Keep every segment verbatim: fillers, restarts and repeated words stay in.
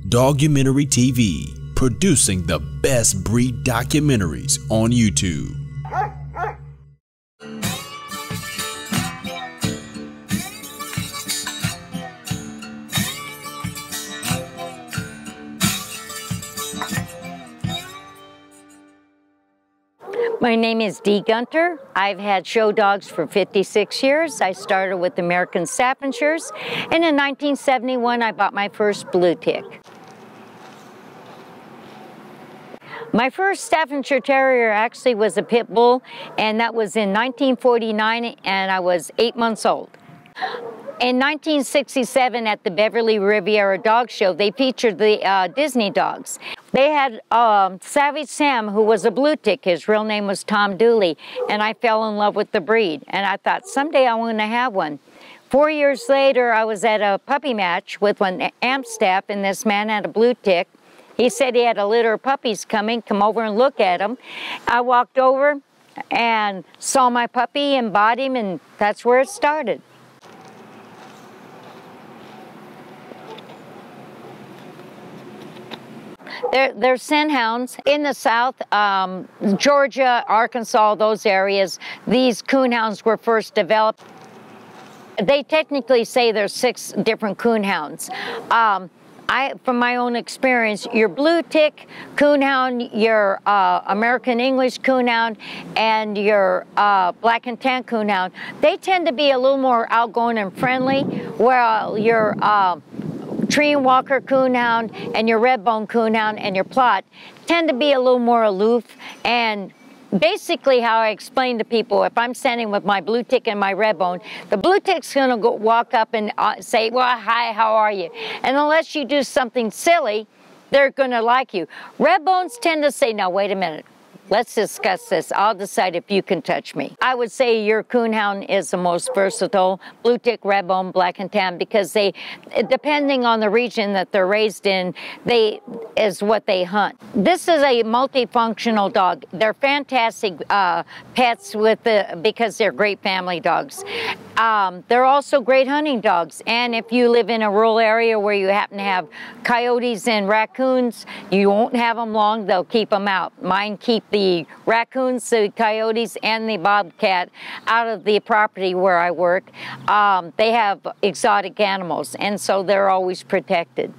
Dogumentary T V, producing the best breed documentaries on YouTube. My name is Dee Gunter. I've had show dogs for fifty-six years. I started with American Staffordshires, and in nineteen seventy-one I bought my first Bluetick. My first Staffordshire Terrier actually was a pit bull, and that was in nineteen forty-nine, and I was eight months old. In nineteen sixty-seven at the Beverly Riviera Dog Show, they featured the uh, Disney dogs. They had um, Savage Sam, who was a Bluetick. His real name was Tom Dooley, and I fell in love with the breed. And I thought, someday I want to have one. Four years later, I was at a puppy match with an Amstaff, and this man had a Bluetick. He said he had a litter of puppies coming, come over and look at them. I walked over and saw my puppy and bought him, and that's where it started. They're, they're scent hounds. In the South, um, Georgia, Arkansas, those areas, these coonhounds were first developed. They technically say there's six different coonhounds. Um, I, from my own experience, your Bluetick Coonhound, your uh, American English Coonhound, and your uh, Black and Tan Coonhound, they tend to be a little more outgoing and friendly, while your uh, Tree and Walker Coonhound and your Redbone Coonhound and your Plott tend to be a little more aloof. And basically how I explain to people, if I'm standing with my Bluetick and my Redbone, the Bluetick's gonna go walk up and uh, say, well, hi, how are you? And unless you do something silly, they're gonna like you. Redbones tend to say, now wait a minute, let's discuss this. I'll decide if you can touch me. I would say your Coonhound is the most versatile, Bluetick, Redbone, Black and Tan, because they, depending on the region that they're raised in, they is what they hunt. This is a multifunctional dog. They're fantastic uh, pets with the, because they're great family dogs. Um, they're also great hunting dogs, and if you live in a rural area where you happen to have coyotes and raccoons, you won't have them long, they'll keep them out. Mine keep the raccoons, the coyotes, and the bobcat out of the property where I work. Um, they have exotic animals, and so they're always protected.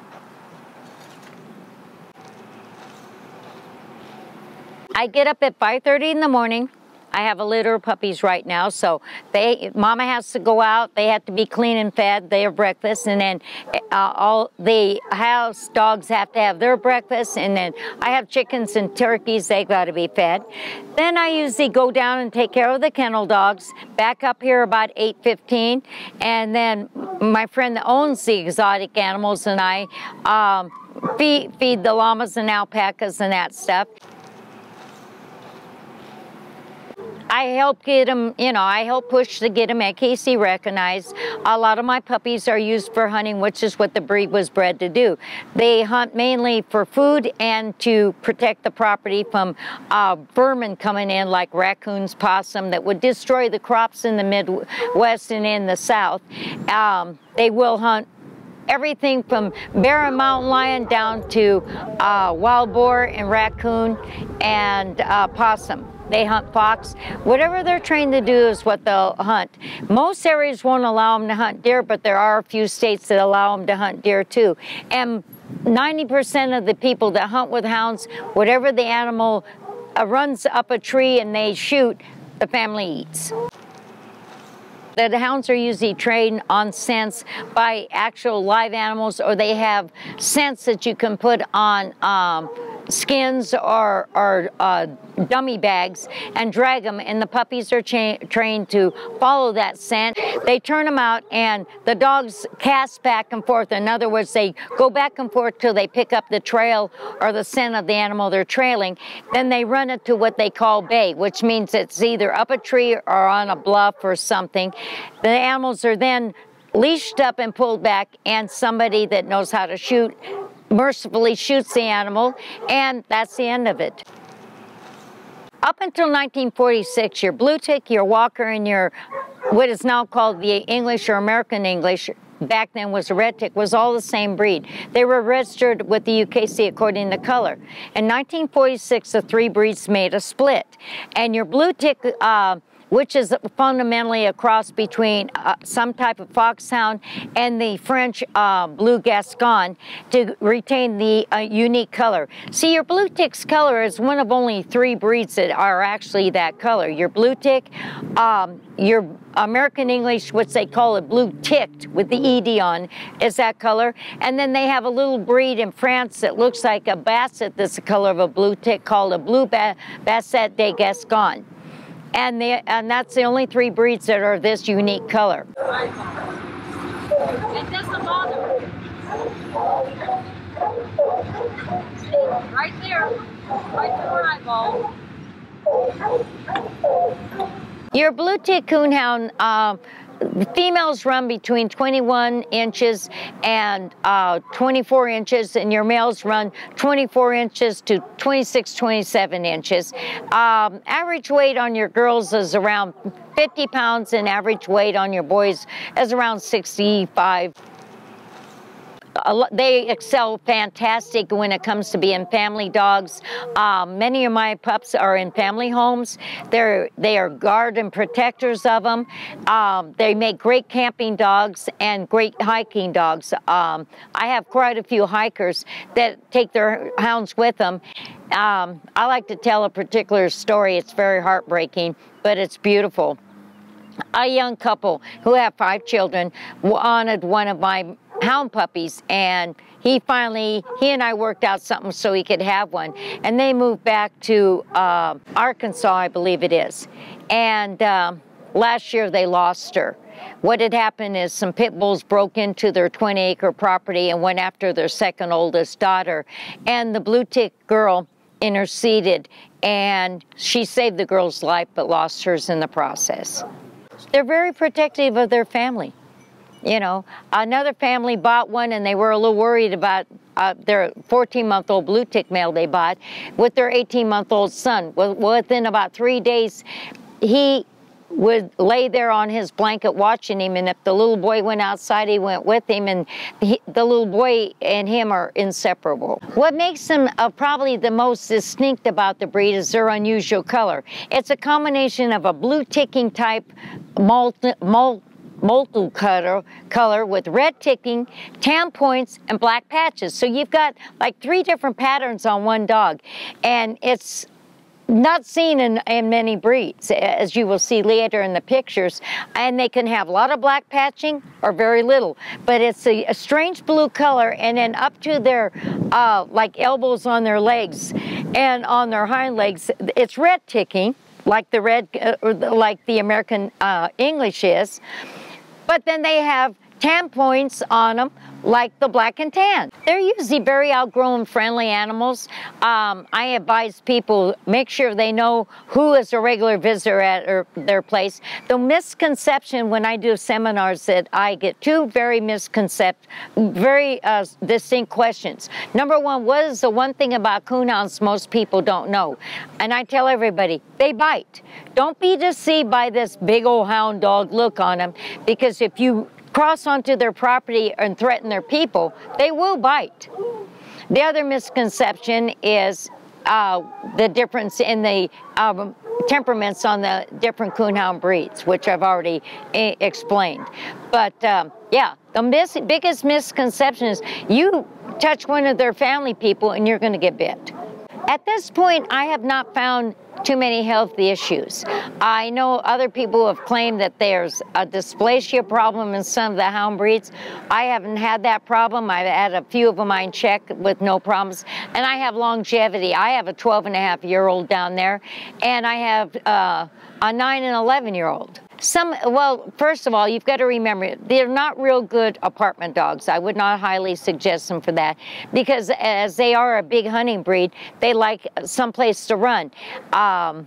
I get up at five thirty in the morning. I have a litter of puppies right now, so they, Mama has to go out. They have to be clean and fed. They have breakfast, and then uh, all the house dogs have to have their breakfast, and then I have chickens and turkeys. They got to be fed. Then I usually go down and take care of the kennel dogs. Back up here about eight fifteen, and then my friend that owns the exotic animals and I um, feed, feed the llamas and alpacas and that stuff. I help get them, you know, I help push to get them A K C recognized. A lot of my puppies are used for hunting, which is what the breed was bred to do. They hunt mainly for food and to protect the property from uh, vermin coming in, like raccoons, possum, that would destroy the crops in the Midwest and in the South. Um, they will hunt everything from bear and mountain lion down to uh, wild boar and raccoon and uh, possum. They hunt fox. Whatever they're trained to do is what they'll hunt. Most areas won't allow them to hunt deer, but there are a few states that allow them to hunt deer too. And ninety percent of the people that hunt with hounds, whatever the animal uh, runs up a tree and they shoot, the family eats. The hounds are usually trained on scents by actual live animals, or they have scents that you can put on um, skins or, or uh, dummy bags and drag them, and the puppies are trained to follow that scent. They turn them out, and the dogs cast back and forth. In other words, they go back and forth till they pick up the trail or the scent of the animal they're trailing. Then they run it to what they call bay, which means it's either up a tree or on a bluff or something. The animals are then leashed up and pulled back, and somebody that knows how to shoot mercifully shoots the animal, and that's the end of it. Up until nineteen forty-six, your Bluetick, your Walker, and your what is now called the English or American English, back then was a red tick, was all the same breed. They were registered with the U K C according to color. In nineteen forty-six, the three breeds made a split. And your Bluetick, uh, which is fundamentally a cross between uh, some type of foxhound and the French uh, Blue Gascon, to retain the uh, unique color. See, your Bluetick's color is one of only three breeds that are actually that color. Your Bluetick, um, your American English, which they call it blue ticked with the E D on, is that color. And then they have a little breed in France that looks like a basset that's the color of a blue tick called a blue ba basset de Gascon. And, the, and that's the only three breeds that are this unique color. It doesn't bother me. Right there, right to her eyeball. Your Bluetick Coonhound, uh, females run between twenty-one inches and uh, twenty-four inches, and your males run twenty-four inches to twenty-six, twenty-seven inches. Um, average weight on your girls is around fifty pounds, and average weight on your boys is around sixty-five. They excel fantastic when it comes to being family dogs. Um, many of my pups are in family homes. They're, they are guard and protectors of them. Um, they make great camping dogs and great hiking dogs. Um, I have quite a few hikers that take their hounds with them. Um, I like to tell a particular story. It's very heartbreaking, but it's beautiful. A young couple who have five children wanted one of my hound puppies, and he finally, he and I worked out something so he could have one, and they moved back to uh, Arkansas, I believe it is, and uh, last year they lost her. What had happened is some pit bulls broke into their twenty acre property and went after their second oldest daughter, and the Bluetick girl interceded, and she saved the girl's life but lost hers in the process. They're very protective of their family. You know, another family bought one, and they were a little worried about uh, their fourteen month old Bluetick male they bought with their eighteen month old son. Well, within about three days, he would lay there on his blanket watching him, and if the little boy went outside, he went with him, and he, the little boy and him are inseparable. What makes them uh, probably the most distinct about the breed is their unusual color. It's a combination of a blue ticking type malt, malt molten color, color with red ticking, tan points, and black patches. So you've got like three different patterns on one dog, and it's not seen in, in many breeds, as you will see later in the pictures. And they can have a lot of black patching or very little, but it's a, a strange blue color, and then up to their uh, like elbows on their legs and on their hind legs, it's red ticking, like the red, uh, like the American uh, English is. But then they have tan points on them, like the black and tan. They're usually very outgrown, friendly animals. Um, I advise people, make sure they know who is a regular visitor at or their place. The misconception when I do seminars that I get two very misconcept, very uh, distinct questions. Number one, what is the one thing about coonhounds most people don't know? And I tell everybody, they bite. Don't be deceived by this big old hound dog look on them, because if you cross onto their property and threaten their people, they will bite. The other misconception is uh, the difference in the um, temperaments on the different coonhound breeds, which I've already e explained. But um, yeah, the mis biggest misconception is you touch one of their family people and you're going to get bit. At this point, I have not found too many health issues. I know other people have claimed that there's a dysplasia problem in some of the hound breeds. I haven't had that problem. I've had a few of them on check with no problems. And I have longevity. I have a twelve and a half year old down there, and I have uh, a nine and eleven year old. Some, well, first of all, you've got to remember, they're not real good apartment dogs. I would not highly suggest them for that, because as they are a big hunting breed, they like someplace to run. Um,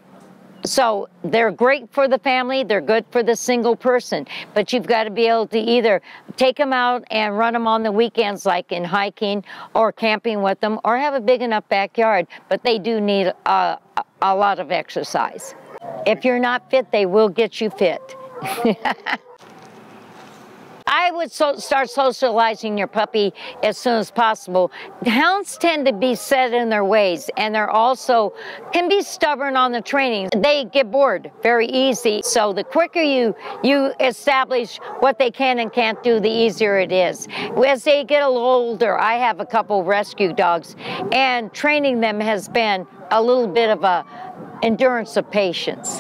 so they're great for the family, they're good for the single person, but you've got to be able to either take them out and run them on the weekends, like in hiking or camping with them, or have a big enough backyard, but they do need a, a lot of exercise. If you're not fit, they will get you fit. I would so start socializing your puppy as soon as possible. Hounds tend to be set in their ways, and they're also can be stubborn on the training. They get bored very easy. So the quicker you you establish what they can and can't do, the easier it is. As they get a little older, I have a couple rescue dogs, and training them has been a little bit of a endurance of patience.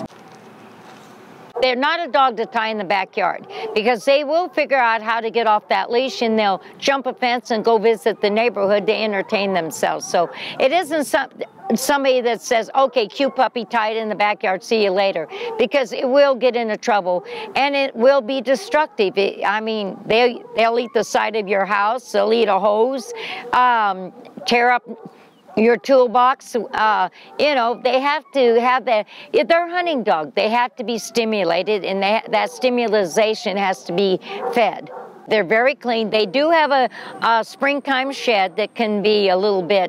They're not a dog to tie in the backyard, because they will figure out how to get off that leash, and they'll jump a fence and go visit the neighborhood to entertain themselves. So it isn't some, somebody that says, okay, cute puppy, tie it in the backyard, see you later, because it will get into trouble and it will be destructive. It, I mean, they, they'll eat the side of your house, they'll eat a hose, um, tear up your toolbox. Uh, you know, they have to have that. If they're a hunting dog, they have to be stimulated, and they, that stimulation has to be fed. They're very clean. They do have a, a springtime shed that can be a little bit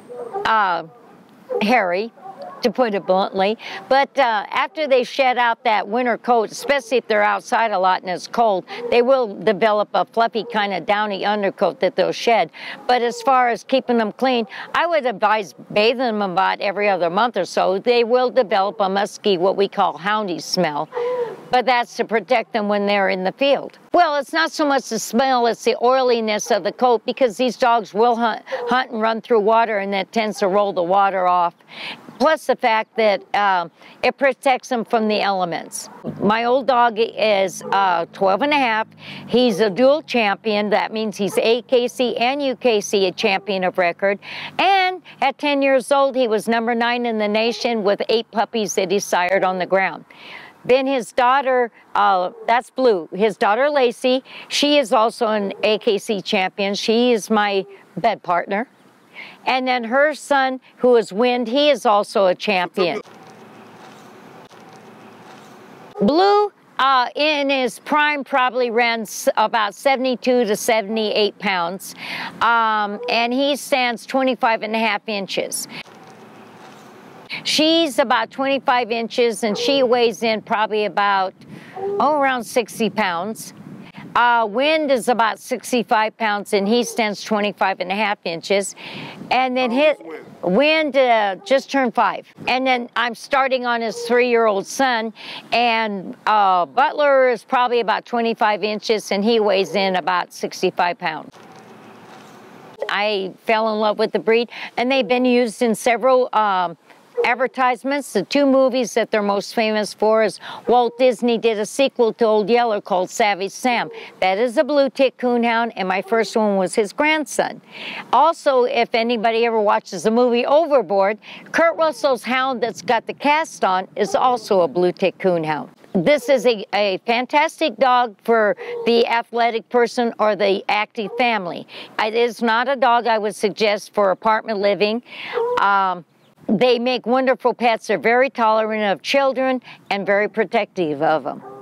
uh, hairy, to put it bluntly, but uh, after they shed out that winter coat, especially if they're outside a lot and it's cold, they will develop a fluffy kind of downy undercoat that they'll shed. But as far as keeping them clean, I would advise bathing them about every other month or so. They will develop a musky, what we call houndy smell, but that's to protect them when they're in the field. Well, it's not so much the smell, it's the oiliness of the coat, because these dogs will hunt, hunt and run through water, and that tends to roll the water off. Plus the fact that uh, it protects them from the elements. My old dog is uh, twelve and a half. He's a dual champion. That means he's A K C and U K C, a champion of record. And at ten years old, he was number nine in the nation with eight puppies that he sired on the ground. Then his daughter, uh, that's Blue, his daughter Lacey, she is also an A K C champion. She is my bed partner. And then her son, who is Wind, he is also a champion. Blue, uh, in his prime, probably ran about seventy-two to seventy-eight pounds. Um, and he stands twenty-five and a half inches. She's about twenty-five inches, and she weighs in probably about, oh, around sixty pounds. Uh, Wind is about sixty-five pounds, and he stands twenty-five and a half inches. And then his Wind uh, just turned five. And then I'm starting on his three-year-old son, and uh, Butler is probably about twenty-five inches, and he weighs in about sixty-five pounds. I fell in love with the breed, and they've been used in several um, advertisements. The two movies that they're most famous for is Walt Disney did a sequel to Old Yeller called Savage Sam. That is a Bluetick Coonhound, and my first one was his grandson. Also, if anybody ever watches the movie Overboard, Kurt Russell's hound that's got the cast on is also a Bluetick Coonhound. This is a, a fantastic dog for the athletic person or the active family. It is not a dog I would suggest for apartment living. Um, They make wonderful pets. They're very tolerant of children and very protective of them.